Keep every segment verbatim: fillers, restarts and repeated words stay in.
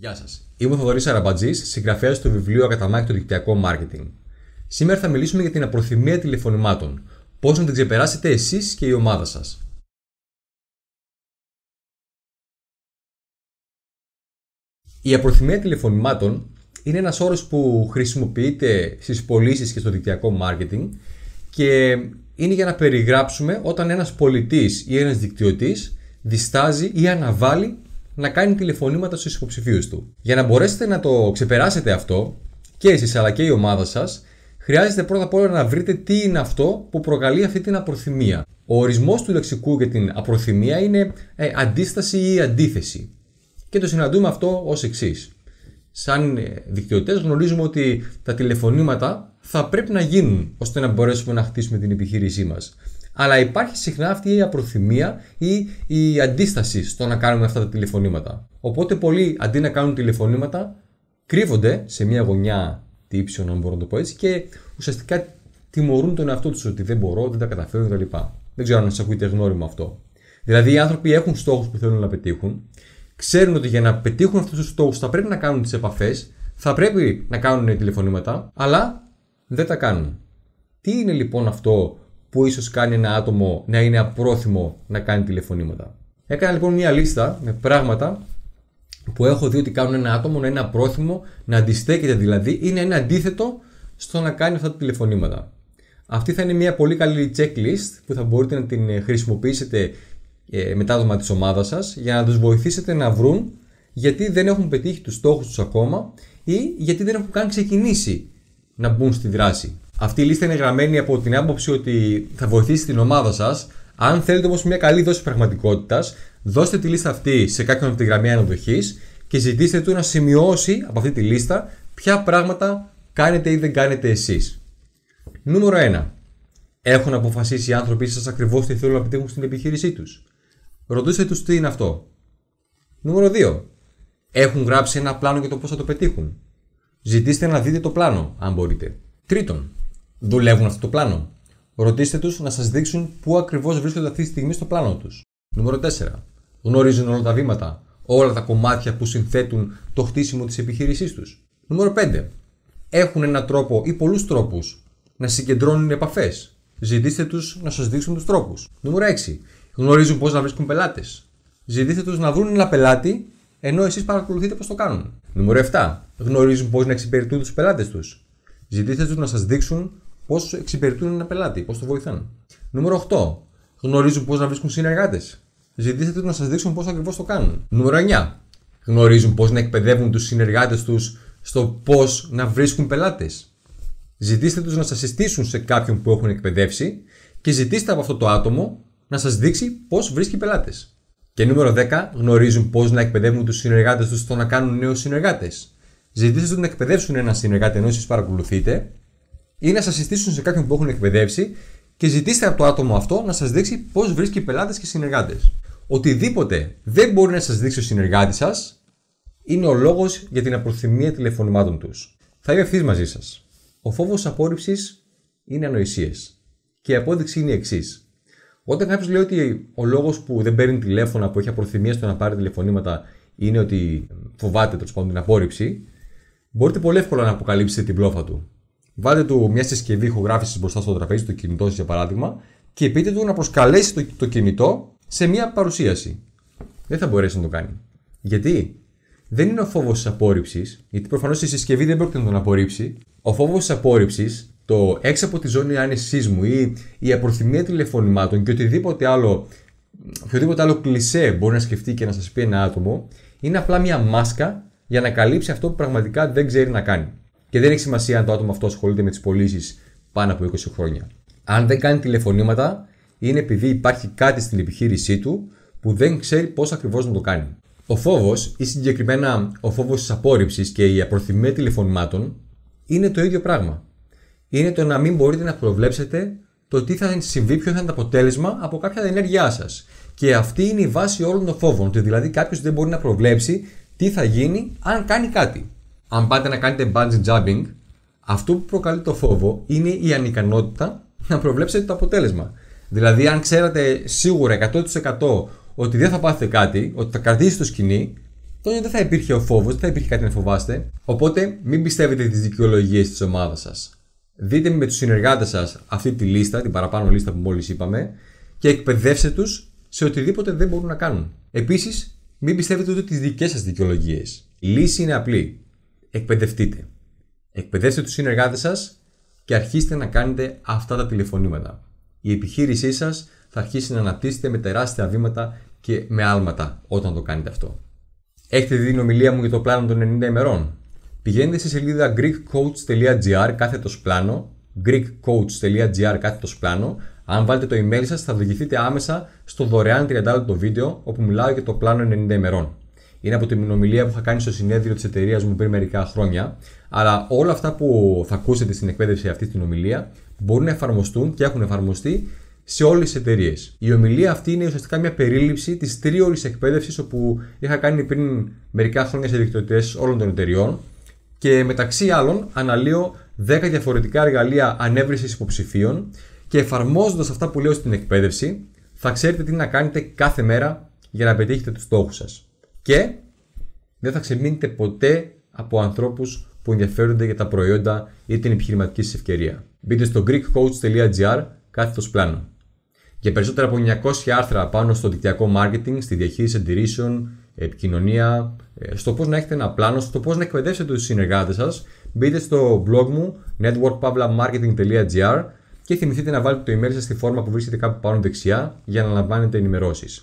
Γεια σας. Είμαι ο Θοδωρής Αραμπατζής, συγγραφέας του βιβλίου Ακαταμάχητο Δικτυακό Μάρκετινγκ. Σήμερα θα μιλήσουμε για την απροθυμία τηλεφωνημάτων. Πώς να την ξεπεράσετε εσείς και η ομάδα σας. Η απροθυμία τηλεφωνημάτων είναι ένας όρος που χρησιμοποιείται στις πωλήσεις και στο δικτυακό μάρκετινγκ και είναι για να περιγράψουμε όταν ένας πολιτής ή ένας δικτυωτής διστάζει ή αναβάλει να κάνει τηλεφωνήματα στους υποψηφίους του. Για να μπορέσετε να το ξεπεράσετε αυτό, και εσείς αλλά και η ομάδα σας, χρειάζεται πρώτα απ' όλα να βρείτε τι είναι αυτό που προκαλεί αυτή την απροθυμία. Ο ορισμός του λεξικού για την απροθυμία είναι ε, αντίσταση ή αντίθεση. Και το συναντούμε αυτό ως εξής. Σαν δικτυωτές γνωρίζουμε ότι τα τηλεφωνήματα θα πρέπει να γίνουν ώστε να μπορέσουμε να χτίσουμε την επιχείρησή μας. Αλλά υπάρχει συχνά αυτή η απροθυμία ή η αντίσταση στο να κάνουμε αυτά τα τηλεφωνήματα. Οπότε πολλοί αντί να κάνουν τηλεφωνήματα κρύβονται σε μια γωνιά τύψεων, αν μπορώ να το πω έτσι, και ουσιαστικά τιμωρούν τον εαυτό τους ότι δεν μπορώ, δεν τα καταφέρω κτλ. Δεν ξέρω αν σας ακούτε γνώριμο αυτό. Δηλαδή οι άνθρωποι έχουν στόχους που θέλουν να πετύχουν, ξέρουν ότι για να πετύχουν αυτούς τους στόχους θα πρέπει να κάνουν τις επαφές, θα πρέπει να κάνουν τηλεφωνήματα, αλλά δεν τα κάνουν. Τι είναι λοιπόν αυτό που ίσως κάνει ένα άτομο να είναι απρόθυμο να κάνει τηλεφωνήματα? Έκανα λοιπόν μια λίστα με πράγματα που έχω δει ότι κάνουν ένα άτομο να είναι απρόθυμο, να αντιστέκεται δηλαδή ή να είναι αντίθετο στο να κάνει αυτά τα τηλεφωνήματα. Αυτή θα είναι μια πολύ καλή checklist που θα μπορείτε να την χρησιμοποιήσετε με τα άτομα της ομάδας σας για να τους βοηθήσετε να βρουν γιατί δεν έχουν πετύχει τους στόχους τους ακόμα ή γιατί δεν έχουν καν ξεκινήσει να μπουν στη δράση. Αυτή η λίστα είναι γραμμένη από την άποψη ότι θα βοηθήσει την ομάδα σας. Αν θέλετε όμως μια καλή δόση πραγματικότητας, δώστε τη λίστα αυτή σε κάποιον από τη γραμμή αναδοχής και ζητήστε του να σημειώσει από αυτή τη λίστα ποια πράγματα κάνετε ή δεν κάνετε εσείς. Νούμερο ένα. Έχουν αποφασίσει οι άνθρωποι σας ακριβώς τι θέλουν να πετύχουν στην επιχείρησή τους? Ρωτήστε τους τι είναι αυτό. Νούμερο δύο. Έχουν γράψει ένα πλάνο για το πώς θα το πετύχουν? Ζητήστε να δείτε το πλάνο, αν μπορείτε. Τρίτον. Δουλεύουν αυτό το πλάνο? Ρωτήστε τους να σας δείξουν πού ακριβώς βρίσκονται αυτή τη στιγμή στο πλάνο τους. Νούμερο τέσσερα. Γνωρίζουν όλα τα βήματα, όλα τα κομμάτια που συνθέτουν το χτίσιμο της επιχείρησής τους? Νούμερο πέντε. Έχουν έναν τρόπο ή πολλούς τρόπους να συγκεντρώνουν επαφές? Ζητήστε τους να σας δείξουν τους τρόπους. Νούμερο έξι. Γνωρίζουν πώς να βρίσκουν πελάτες? Ζητήστε τους να βρουν ένα πελάτη ενώ εσείς παρακολουθείτε πώς το κάνουν. Νούμερο επτά. Γνωρίζουν πώς να εξυπηρετούν τους πελάτες τους? Ζητήστε τους να σας δείξουν πώς εξυπηρετούν ένα πελάτη, πώς το βοηθάνε. Νούμερο οκτώ. Γνωρίζουν πώς να βρίσκουν συνεργάτες? Ζητήστε τους να σας δείξουν πώς ακριβώς το κάνουν. Νούμερο εννιά. Γνωρίζουν πώς να εκπαιδεύουν τους συνεργάτες τους στο πώς να βρίσκουν πελάτες? Ζητήστε τους να σας συστήσουν σε κάποιον που έχουν εκπαιδεύσει και ζητήστε από αυτό το άτομο να σας δείξει πώς βρίσκει πελάτες. Και νούμερο δέκα. Γνωρίζουν πώς να εκπαιδεύουν τους συνεργάτες τους στο να κάνουν νέους συνεργάτες? Ζητήστε τους να εκπαιδεύσουν έναν συνεργάτη ενώ εσείς παρακολουθείτε ή να σας συστήσουν σε κάποιον που έχουν εκπαιδεύσει και ζητήστε από το άτομο αυτό να σας δείξει πώς βρίσκει πελάτες και συνεργάτες. Οτιδήποτε δεν μπορεί να σας δείξει ο συνεργάτης σας είναι ο λόγος για την απροθυμία τηλεφωνημάτων τους. Θα είμαι ευθύς μαζί σας. Ο φόβος απόρριψης είναι ανοησίες. Και η απόδειξη είναι η εξής. Όταν κάποιος λέει ότι ο λόγος που δεν παίρνει τηλέφωνα, που έχει απροθυμία στο να πάρει τηλεφωνήματα, είναι ότι φοβάται τέλος πάντων την απόρριψη, μπορείτε πολύ εύκολα να αποκαλύψετε την μπλόφα του. Βάλτε του μια συσκευή ηχογράφησης μπροστά στο τραπέζι, το κινητό σας για παράδειγμα, και πείτε του να προσκαλέσει το, το κινητό σε μια παρουσίαση. Δεν θα μπορέσει να το κάνει. Γιατί? Δεν είναι ο φόβος της απόρριψης, γιατί προφανώς η συσκευή δεν πρόκειται να τον απορρίψει. Ο φόβος της απόρριψης, το έξω από τη ζώνη άνεσής μου ή η απροθυμία τηλεφωνημάτων και οτιδήποτε άλλο, οποιοδήποτε άλλο κλισέ μπορεί να σκεφτεί και να σας πει ένα άτομο, είναι απλά μια μάσκα για να καλύψει αυτό που πραγματικά δεν ξέρει να κάνει. Και δεν έχει σημασία αν το άτομο αυτό ασχολείται με τις πωλήσεις πάνω από είκοσι χρόνια. Αν δεν κάνει τηλεφωνήματα, είναι επειδή υπάρχει κάτι στην επιχείρησή του που δεν ξέρει πώς ακριβώς να το κάνει. Ο φόβος, ή συγκεκριμένα ο φόβος της απόρριψης και η απροθυμία τηλεφωνημάτων, είναι το ίδιο πράγμα. Είναι το να μην μπορείτε να προβλέψετε το τι θα συμβεί, ποιο θα είναι το αποτέλεσμα από κάποια ενέργειά σας. Και αυτή είναι η βάση όλων των φόβων. Ότι δηλαδή κάποιος δεν μπορεί να προβλέψει τι θα γίνει αν κάνει κάτι. Αν πάτε να κάνετε bungee jumping, αυτό που προκαλεί το φόβο είναι η ανικανότητα να προβλέψετε το αποτέλεσμα. Δηλαδή, αν ξέρατε σίγουρα εκατό τοις εκατό ότι δεν θα πάθετε κάτι, ότι θα κρατήσετε το σκηνή, τότε δεν θα υπήρχε ο φόβος, δεν θα υπήρχε κάτι να φοβάστε. Οπότε μην πιστεύετε τις δικαιολογίες της ομάδας σας. Δείτε με τους συνεργάτες σας αυτή τη λίστα, την παραπάνω λίστα που μόλις είπαμε, και εκπαιδεύστε τους σε οτιδήποτε δεν μπορούν να κάνουν. Επίσης, μην πιστεύετε ούτε τις δικές σας δικαιολογίες. Η λύση είναι απλή. Εκπαιδευτείτε. Εκπαιδεύστε τους συνεργάτες σας και αρχίστε να κάνετε αυτά τα τηλεφωνήματα. Η επιχείρησή σας θα αρχίσει να αναπτύσσεται με τεράστια βήματα και με άλματα όταν το κάνετε αυτό. Έχετε δει την ομιλία μου για το πλάνο των ενενήντα ημερών? Πηγαίνετε στη σελίδα greekcoach.gr κάθετος πλάνο, greekcoach.gr κάθετος πλάνο. Αν βάλετε το email σας, θα οδηγηθείτε άμεσα στο δωρεάν τριάντα λεπτό βίντεο όπου μιλάω για το πλάνο ενενήντα ημερών. Είναι από την ομιλία που είχα κάνει στο συνέδριο της εταιρείας μου πριν μερικά χρόνια, αλλά όλα αυτά που θα ακούσετε στην εκπαίδευση αυτή στην ομιλία μπορούν να εφαρμοστούν και έχουν εφαρμοστεί σε όλες τις εταιρείες. Η ομιλία αυτή είναι ουσιαστικά μια περίληψη της τρίωρης εκπαίδευσης όπου είχα κάνει πριν μερικά χρόνια σε δικτυωτές όλων των εταιρεών και μεταξύ άλλων αναλύω δέκα διαφορετικά εργαλεία ανέβρεσης υποψηφίων και εφαρμόζοντας αυτά που λέω στην εκπαίδευση θα ξέρετε τι να κάνετε κάθε μέρα για να πετύχετε τους στόχους σας. Και δεν θα ξεμείνετε ποτέ από ανθρώπους που ενδιαφέρονται για τα προϊόντα ή την επιχειρηματική σας ευκαιρία. Μπείτε στο greekcoach.gr κάθετος πλάνο. Για περισσότερα από εννιακόσια άρθρα πάνω στο δικτυακό marketing, στη διαχείριση αντιρρήσεων, επικοινωνία, στο πώς να έχετε ένα πλάνο, στο πώς να εκπαιδεύσετε τους συνεργάτες σας, μπείτε στο blog μου network pavla marketing τελεία gr και θυμηθείτε να βάλετε το email σας στη φόρμα που βρίσκεται κάπου πάνω δεξιά για να λαμβάνετε ενημερώσεις.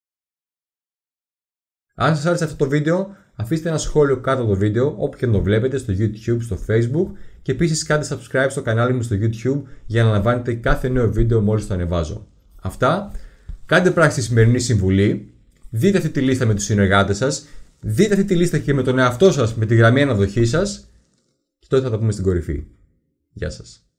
Αν σας άρεσε αυτό το βίντεο, αφήστε ένα σχόλιο κάτω από το βίντεο, όπου και να το βλέπετε, στο YouTube, στο Facebook και επίσης κάντε subscribe στο κανάλι μου στο YouTube για να λαμβάνετε κάθε νέο βίντεο μόλις το ανεβάζω. Αυτά, κάντε πράξη τη σημερινή συμβουλή, δείτε αυτή τη λίστα με τους συνεργάτες σας, δείτε αυτή τη λίστα και με τον εαυτό σας με τη γραμμή αναδοχής σας και τότε θα τα πούμε στην κορυφή. Γεια σας.